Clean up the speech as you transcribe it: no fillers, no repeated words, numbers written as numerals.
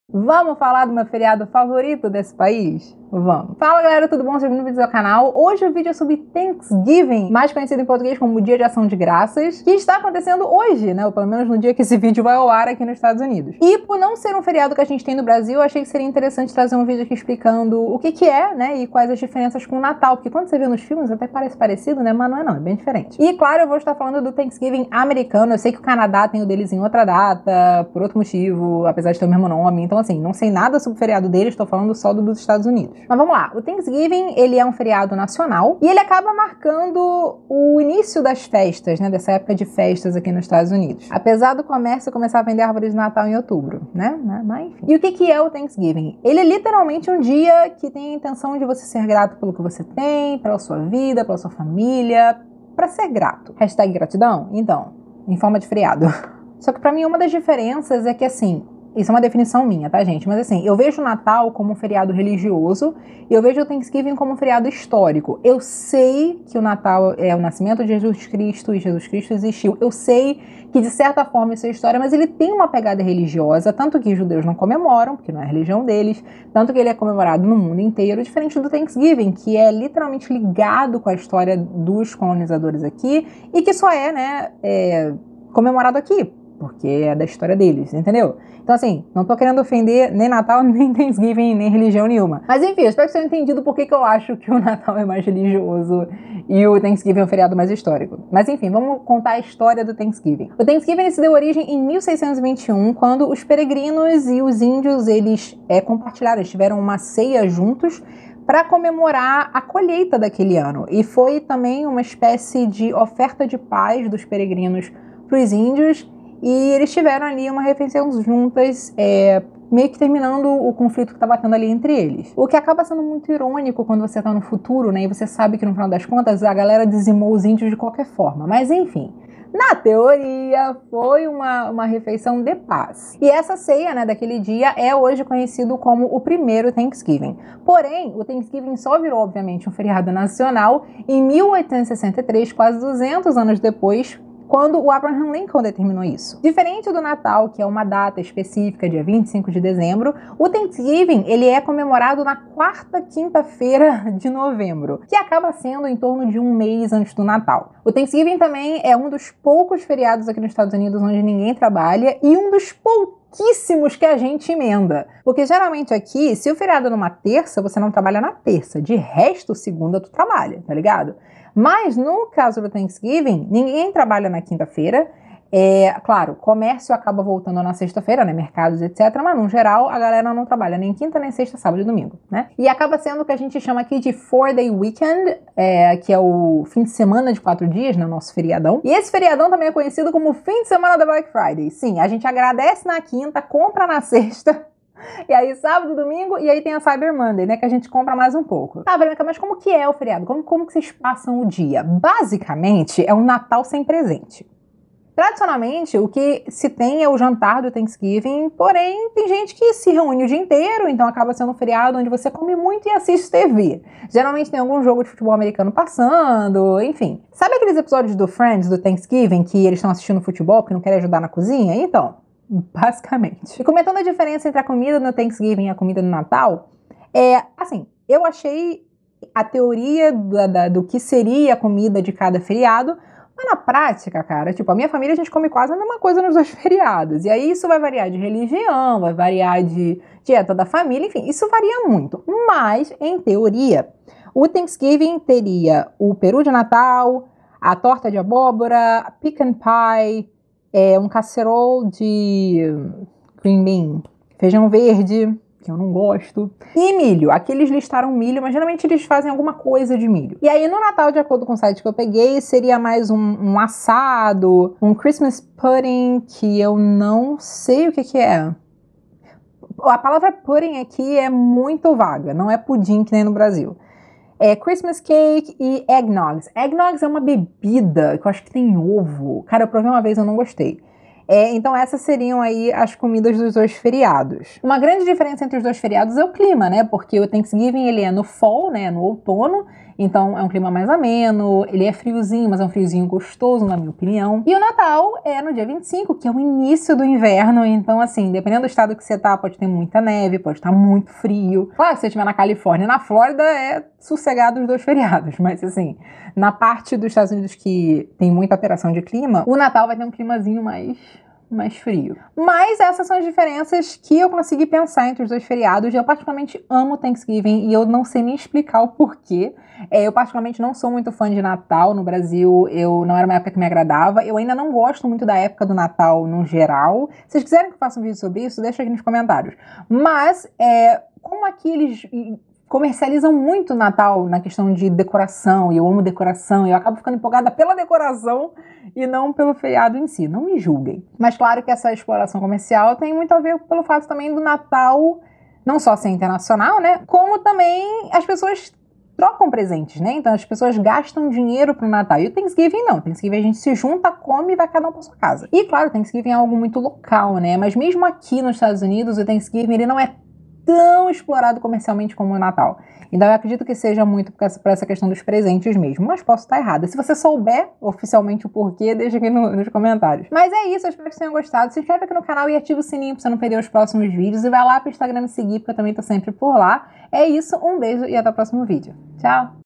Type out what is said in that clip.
Vamos falar do meu feriado favorito desse país? Vamos! Fala galera, tudo bom? Sejam bem-vindos ao canal. Hoje o vídeo é sobre Thanksgiving, mais conhecido em português como Dia de Ação de Graças, que está acontecendo hoje, né? Ou pelo menos no dia que esse vídeo vai ao ar aqui nos Estados Unidos. E por não ser um feriado que a gente tem no Brasil, eu achei que seria interessante trazer um vídeo aqui explicando o que é, né? E quais as diferenças com o Natal, porque quando você vê nos filmes até parece parecido, né? Mas não, é bem diferente. E claro, eu vou estar falando do Thanksgiving americano. Eu sei que o Canadá tem o deles em outra data, por outro motivo, apesar de ter o mesmo nome. Então assim, não sei nada sobre o feriado deles, estou falando só do dos Estados Unidos. Mas vamos lá, o Thanksgiving, ele é um feriado nacional e ele acaba marcando o início das festas, né, dessa época de festas aqui nos Estados Unidos. Apesar do comércio começar a vender árvores de Natal em outubro, né, mas enfim. E o que é o Thanksgiving? Ele é literalmente um dia que tem a intenção de você ser grato pelo que você tem, pela sua vida, pela sua família, para ser grato. Hashtag gratidão? Então, em forma de feriado. Só que pra mim uma das diferenças é que assim, isso é uma definição minha, tá, gente? Mas assim, eu vejo o Natal como um feriado religioso e eu vejo o Thanksgiving como um feriado histórico. Eu sei que o Natal é o nascimento de Jesus Cristo e Jesus Cristo existiu. Eu sei que, de certa forma, isso é história, mas ele tem uma pegada religiosa, tanto que os judeus não comemoram, porque não é a religião deles, tanto que ele é comemorado no mundo inteiro, diferente do Thanksgiving, que é literalmente ligado com a história dos colonizadores aqui e que só é, né, comemorado aqui, porque é da história deles, entendeu? Então assim, não tô querendo ofender nem Natal, nem Thanksgiving, nem religião nenhuma. Mas enfim, eu espero que você tenha entendido por que eu acho que o Natal é mais religioso e o Thanksgiving é um feriado mais histórico. Mas enfim, vamos contar a história do Thanksgiving. O Thanksgiving se deu origem em 1621, quando os peregrinos e os índios, eles compartilharam, eles tiveram uma ceia juntos para comemorar a colheita daquele ano. E foi também uma espécie de oferta de paz dos peregrinos para os índios. E eles tiveram ali uma refeição juntas, meio que terminando o conflito que estava tendo ali entre eles. O que acaba sendo muito irônico quando você está no futuro, né? E você sabe que no final das contas a galera dizimou os índios de qualquer forma. Mas enfim, na teoria foi uma refeição de paz. E essa ceia, né, daquele dia é hoje conhecido como o primeiro Thanksgiving. Porém, o Thanksgiving só virou, obviamente, um feriado nacional em 1863, quase 200 anos depois, quando o Abraham Lincoln determinou isso. Diferente do Natal, que é uma data específica, dia 25 de dezembro, o Thanksgiving, ele é comemorado na quarta quinta-feira de novembro, que acaba sendo em torno de um mês antes do Natal. O Thanksgiving também é um dos poucos feriados aqui nos Estados Unidos onde ninguém trabalha e um dos pouquíssimos que a gente emenda. Porque geralmente aqui, se o feriado é numa terça, você não trabalha na terça. De resto, segunda tu trabalha, tá ligado? Mas no caso do Thanksgiving, ninguém trabalha na quinta-feira. Claro, comércio acaba voltando na sexta-feira, né? Mercados, etc. Mas no geral, a galera não trabalha nem quinta, nem sexta, sábado e domingo, né? E acaba sendo o que a gente chama aqui de 4-day weekend, que é o fim de semana de 4 dias, né? Nosso feriadão. E esse feriadão também é conhecido como fim de semana da Black Friday. Sim, a gente agradece na quinta, compra na sexta. E aí, sábado, domingo, e aí tem a Cyber Monday, né, que a gente compra mais um pouco. Tá, Verônica, mas como que é o feriado? Como que vocês passam o dia? Basicamente, é um Natal sem presente. Tradicionalmente, o que se tem é o jantar do Thanksgiving, porém, tem gente que se reúne o dia inteiro, então acaba sendo um feriado onde você come muito e assiste TV. Geralmente tem algum jogo de futebol americano passando, enfim. Sabe aqueles episódios do Friends, do Thanksgiving, que eles estão assistindo futebol, que não querem ajudar na cozinha? Então, basicamente. E comentando a diferença entre a comida no Thanksgiving e a comida no Natal, assim, eu achei a teoria do que seria a comida de cada feriado, mas na prática, cara, tipo, a minha família a gente come quase a mesma coisa nos dois feriados. E aí isso vai variar de religião, vai variar de dieta da família, enfim, isso varia muito. Mas, em teoria, o Thanksgiving teria o peru de Natal, a torta de abóbora, pecan pie, um casserole de green bean, feijão verde, que eu não gosto, e milho. Aqui eles listaram milho, mas geralmente eles fazem alguma coisa de milho. E aí no Natal, de acordo com o site que eu peguei, seria mais um assado, um Christmas pudding, que eu não sei o que é. A palavra pudding aqui é muito vaga, não é pudim que nem no Brasil. Christmas cake e eggnogs. Eggnogs é uma bebida que eu acho que tem ovo. Cara, eu provei uma vez e eu não gostei. Então essas seriam aí as comidas dos dois feriados. Uma grande diferença entre os dois feriados é o clima, né? Porque o Thanksgiving ele é no fall, né? No outono, Então é um clima mais ameno, ele é friozinho, mas é um friozinho gostoso, na minha opinião. E o Natal é no dia 25, que é o início do inverno, então assim, dependendo do estado que você tá, pode ter muita neve, pode estar muito frio. Claro, se você estiver na Califórnia, na Flórida é sossegado os 2 feriados, mas assim, na parte dos Estados Unidos que tem muita alteração de clima, o Natal vai ter um climazinho mais frio. Mas essas são as diferenças que eu consegui pensar entre os 2 feriados. Eu particularmente amo Thanksgiving e eu não sei nem explicar o porquê. Eu particularmente não sou muito fã de Natal no Brasil, não era uma época que me agradava. Eu ainda não gosto muito da época do Natal no geral. Se vocês quiserem que eu faça um vídeo sobre isso, deixa aqui nos comentários. Mas, como aqui eles comercializam muito o Natal na questão de decoração, e eu amo decoração, e eu acabo ficando empolgada pela decoração e não pelo feriado em si. Não me julguem. Mas claro que essa exploração comercial tem muito a ver pelo fato também do Natal não só ser internacional, né? Como também as pessoas trocam presentes, né? Então as pessoas gastam dinheiro pro Natal. E o Thanksgiving não. O Thanksgiving a gente se junta, come e vai cada um pra sua casa. E claro, o Thanksgiving é algo muito local, né? Mas mesmo aqui nos Estados Unidos, o Thanksgiving ele não é tão explorado comercialmente como o Natal. Então eu acredito que seja muito por essa questão dos presentes mesmo, mas posso estar errada. Se você souber oficialmente o porquê, deixa aqui nos comentários. Mas é isso, eu espero que vocês tenham gostado. Se inscreve aqui no canal e ativa o sininho pra você não perder os próximos vídeos. E vai lá pro Instagram me seguir, porque eu também tô sempre por lá. É isso, um beijo e até o próximo vídeo. Tchau!